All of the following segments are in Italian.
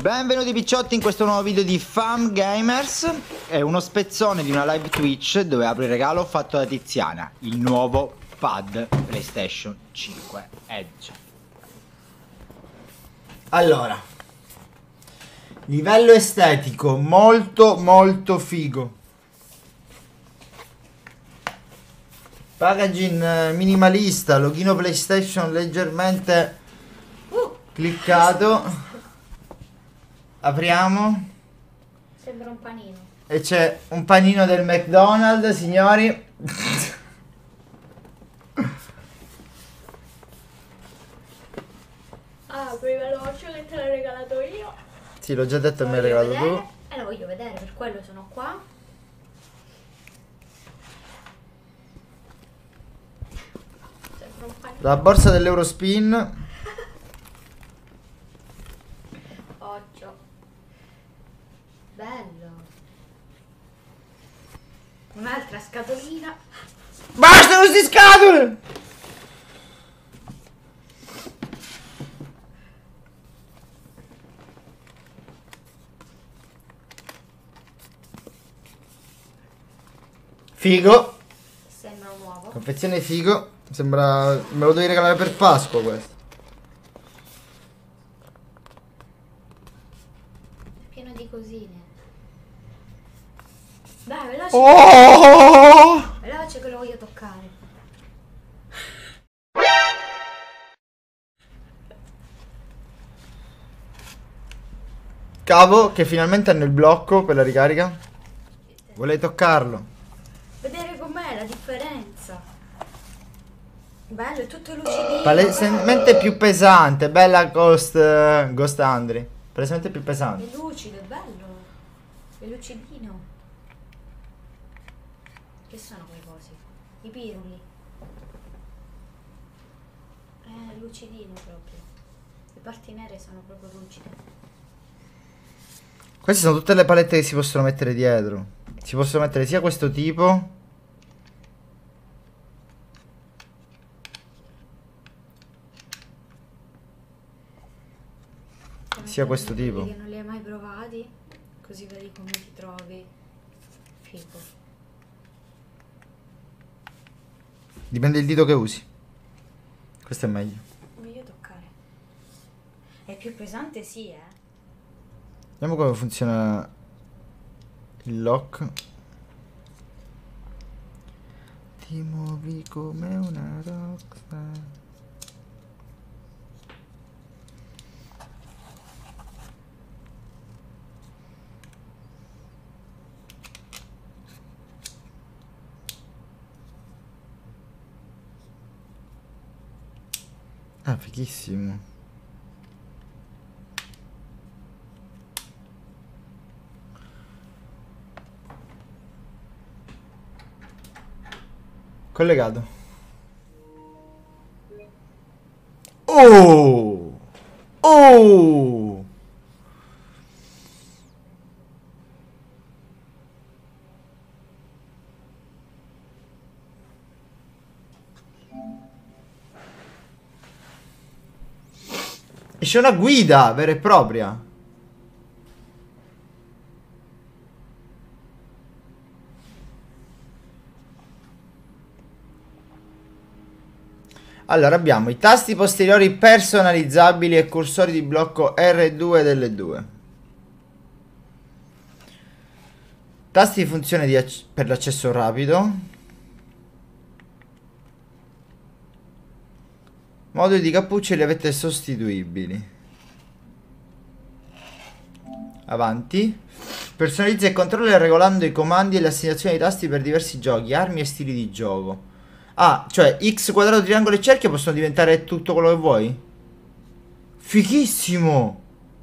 Benvenuti picciotti in questo nuovo video di Fam Gamers. È uno spezzone di una live Twitch dove apro il regalo fatto da Tiziana, il nuovo pad PlayStation 5 Edge. Allora, livello estetico molto figo. Packaging minimalista, loghino PlayStation leggermente cliccato. Apriamo. Sembra un panino. E c'è un panino del McDonald's, signori. Apri veloce che te l'ho regalato io. Sì, l'ho già detto e mi hai regalato tu. Lo voglio vedere, per quello sono qua. Sembra un panino. La borsa dell'Eurospin. 8. Bello. Un'altra scatolina. Basta con queste scatole! Figo. Sembra un uovo. Confezione figo. Sembra... me lo devi regalare per Pasqua questo. È pieno di cosine. Dai, veloce. Oh! Veloce che lo voglio toccare. Cavo che finalmente hanno il blocco per la ricarica. Vuoi toccarlo? Vedere com'è la differenza. Bello, è tutto lucidino. Palesemente più pesante. Bella Ghost Andri. Palesemente più pesante. È lucido, è bello. È lucidino. Che sono quei cosi? I piruli. È lucidino proprio. Le parti nere sono proprio lucide. Queste sono tutte le palette che si possono mettere dietro. Si possono mettere sia questo tipo, sia questo tipo. Che non li hai mai provati, così vedi come ti trovi. Figo. Dipende dal dito che usi. Questo è meglio. Voglio toccare. È più pesante, sì, eh. Vediamo come funziona il lock. Ti muovi come una rockstar. Ah, fighissimo. Collegato. Oh! Oh! Esce una guida vera e propria. Allora abbiamo i tasti posteriori personalizzabili e cursori di blocco R2 delle due. Tasti di funzione per l'accesso rapido. Moduli di cappuccio e levette sostituibili. Avanti. Personalizza e controlla regolando i comandi e le assegnazioni dei tasti per diversi giochi, armi e stili di gioco. Ah, cioè X, quadrato, triangolo e cerchio possono diventare tutto quello che vuoi? Fighissimo!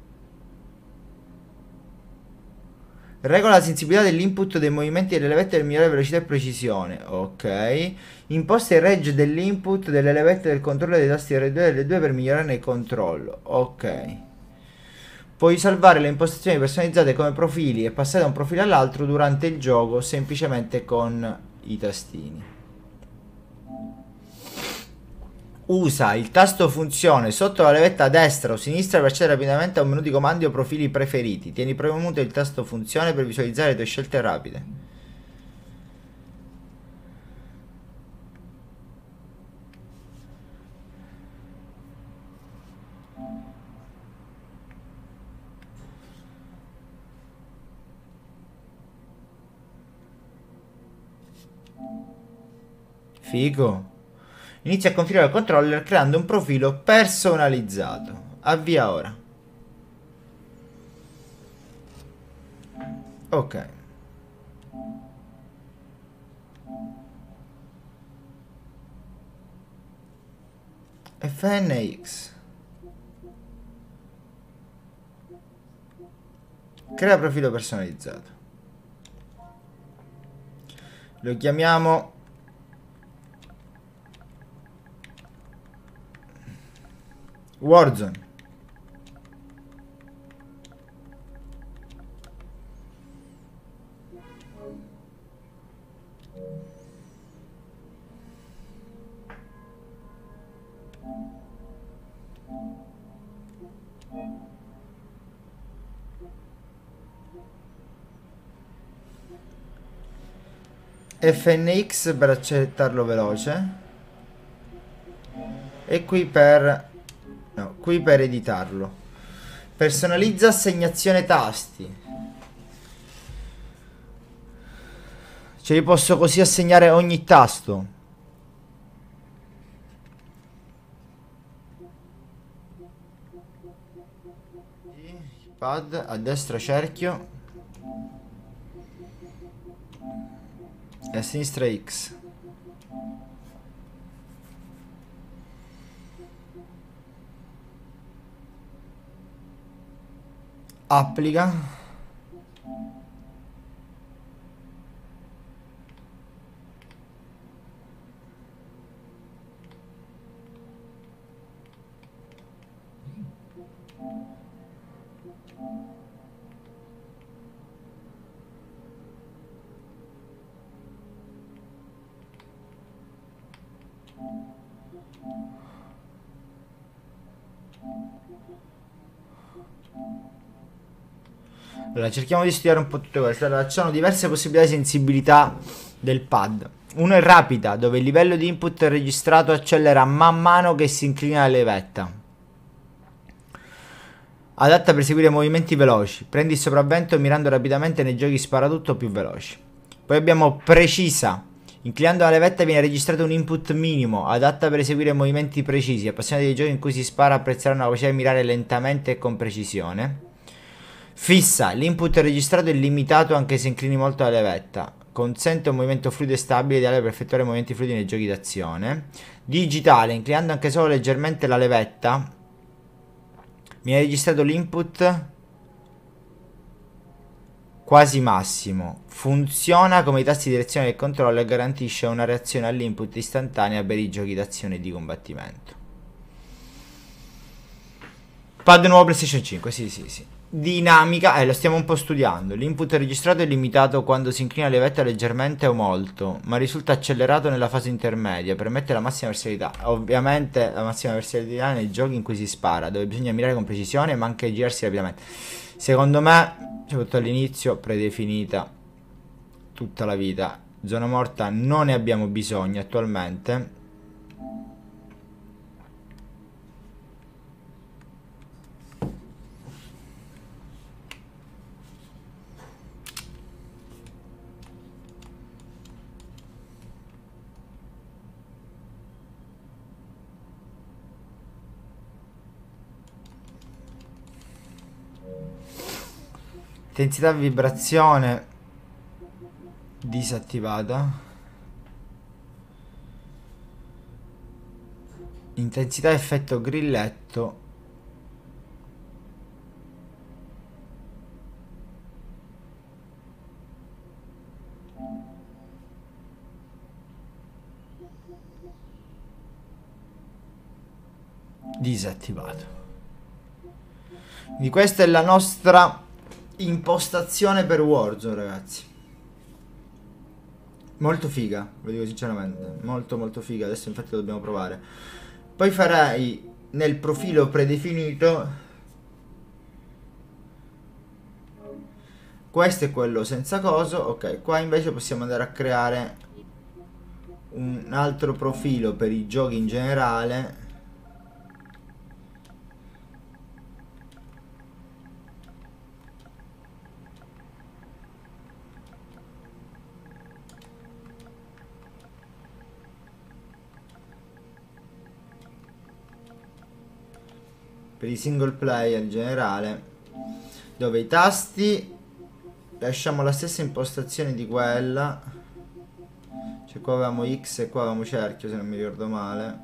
Regola la sensibilità dell'input dei movimenti delle levette per migliorare velocità e precisione. Ok. Imposta il range dell'input delle levette del controllo dei tasti R2 e L2 per migliorare il controllo. Ok. Puoi salvare le impostazioni personalizzate come profili e passare da un profilo all'altro durante il gioco semplicemente con i tastini. Usa il tasto funzione sotto la levetta a destra o sinistra per accedere rapidamente a un menu di comandi o profili preferiti. Tieni premuto il tasto funzione per visualizzare le tue scelte rapide. Figo. Inizia a configurare il controller creando un profilo personalizzato. Avvia ora. Ok. FNX. Crea profilo personalizzato. Lo chiamiamo Warzone. FNX per accettarlo veloce. E qui per... no, qui per editarlo. Personalizza assegnazione tasti. Cioè io posso così assegnare ogni tasto. Pad a destra cerchio e a sinistra X. Applica. Allora, cerchiamo di studiare un po' tutte queste. Allora, ci sono diverse possibilità di sensibilità del pad. Uno è rapida, dove il livello di input registrato accelera man mano che si inclina la levetta. Adatta per eseguire movimenti veloci. Prendi il sopravvento mirando rapidamente nei giochi sparatutto più veloci. Poi abbiamo precisa. Inclinando la levetta viene registrato un input minimo, adatta per eseguire movimenti precisi. Appassionati dei giochi in cui si spara apprezzeranno la capacità di mirare lentamente e con precisione. Fissa, l'input registrato è limitato anche se inclini molto la levetta. Consente un movimento fluido e stabile, ideale per effettuare movimenti fluidi nei giochi d'azione. Digitale, inclinando anche solo leggermente la levetta viene registrato l'input quasi massimo. Funziona come i tasti di direzione del controller e garantisce una reazione all'input istantanea per i giochi d'azione e di combattimento. Pad nuovo PlayStation 5, sì. Dinamica, lo stiamo un po' studiando. L'input registrato è limitato quando si inclina la levetta leggermente o molto, ma risulta accelerato nella fase intermedia. Permette la massima versatilità. Ovviamente la massima versatilità nei giochi in cui si spara, dove bisogna mirare con precisione ma anche girarsi rapidamente. Secondo me, soprattutto all'inizio, predefinita tutta la vita. Zona morta non ne abbiamo bisogno attualmente. Intensità vibrazione disattivata. Intensità effetto grilletto disattivato. Quindi questa è la nostra impostazione per Warzone, ragazzi. Molto figa, lo dico sinceramente. Molto figa. Adesso infatti lo dobbiamo provare. Poi farai nel profilo predefinito, questo è quello senza coso. Ok, qua invece possiamo andare a creare un altro profilo per i giochi in generale. Per i single player in generale, dove i tasti lasciamo la stessa impostazione di quella, cioè qua avevamo X e qua avevamo cerchio, se non mi ricordo male.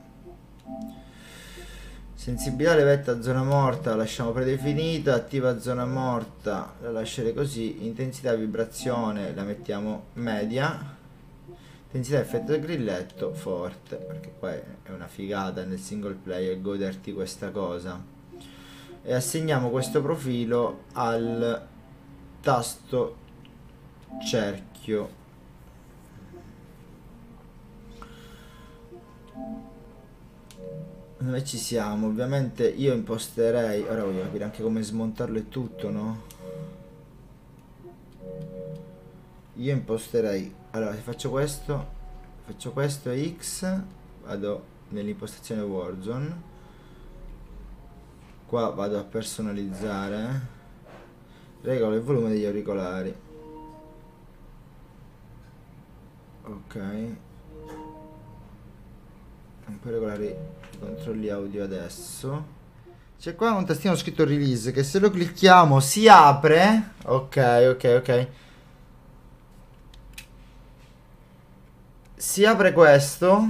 Sensibilità levetta zona morta la lasciamo predefinita, attiva zona morta la lascerei così, intensità vibrazione la mettiamo media, intensità effetto del grilletto forte, perché qua è una figata nel single player goderti questa cosa. E assegniamo questo profilo al tasto cerchio. Noi ci siamo. Ovviamente io imposterei, ora voglio capire anche come smontarlo e tutto, no? Io imposterei, allora se faccio questo è X, vado nell'impostazione Warzone, qua vado a personalizzare, regolo il volume degli auricolari, ok, non puoi regolare i controlli audio adesso. C'è qua un tastino scritto release che se lo clicchiamo si apre, ok, si apre questo.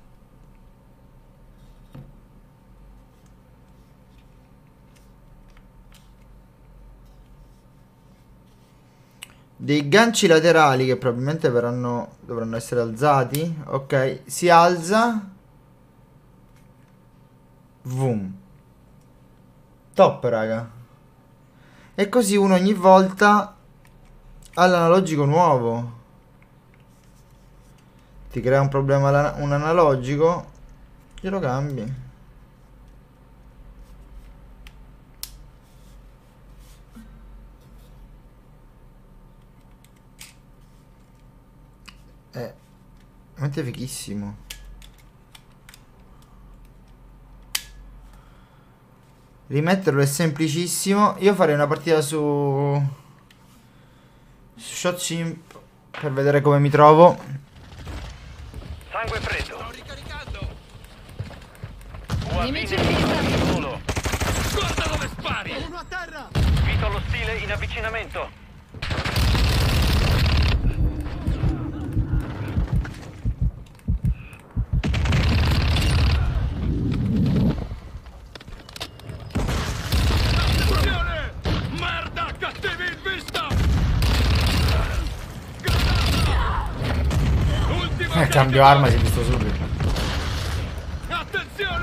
Dei ganci laterali che probabilmente dovranno essere alzati. Ok, si alza. Vum. Top, raga. E così uno ogni volta ha l'analogico nuovo. Ti crea un problema un analogico, glielo cambi. Veramente fighissimo. Rimetterlo è semplicissimo. Io farei una partita su ShotSimp per vedere come mi trovo. Sangue freddo. Sto ricaricando. Nemici in vista. Solo. Guarda dove spari! Uno a terra! Vito allo stile in avvicinamento. Attenzione! Merda! Cattivi in vista! Granata! Ultima Cambio arma, si è visto subito. Attenzione!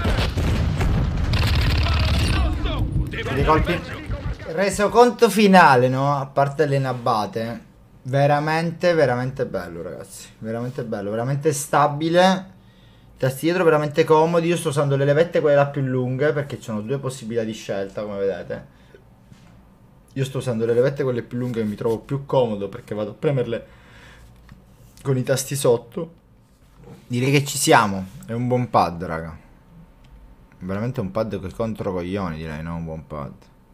Sparo addosso! Dei colpi. Resoconto finale, no? A parte le nabbate. Veramente bello, ragazzi. Veramente bello, veramente stabile. Tasti dietro veramente comodi. Io sto usando le levette quelle là più lunghe perché ci sono due possibilità di scelta, come vedete. Io sto usando le levette quelle più lunghe che mi trovo più comodo perché vado a premerle con i tasti sotto. Direi che ci siamo. È un buon pad, raga. Veramente un pad che contro coglioni, direi, no? Un buon pad.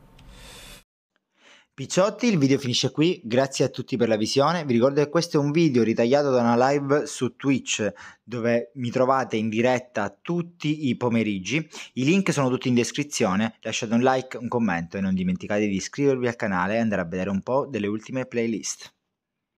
Picciotti, il video finisce qui, grazie a tutti per la visione. Vi ricordo che questo è un video ritagliato da una live su Twitch dove mi trovate in diretta tutti i pomeriggi. I link sono tutti in descrizione, lasciate un like, un commento e non dimenticate di iscrivervi al canale e andare a vedere un po' delle ultime playlist.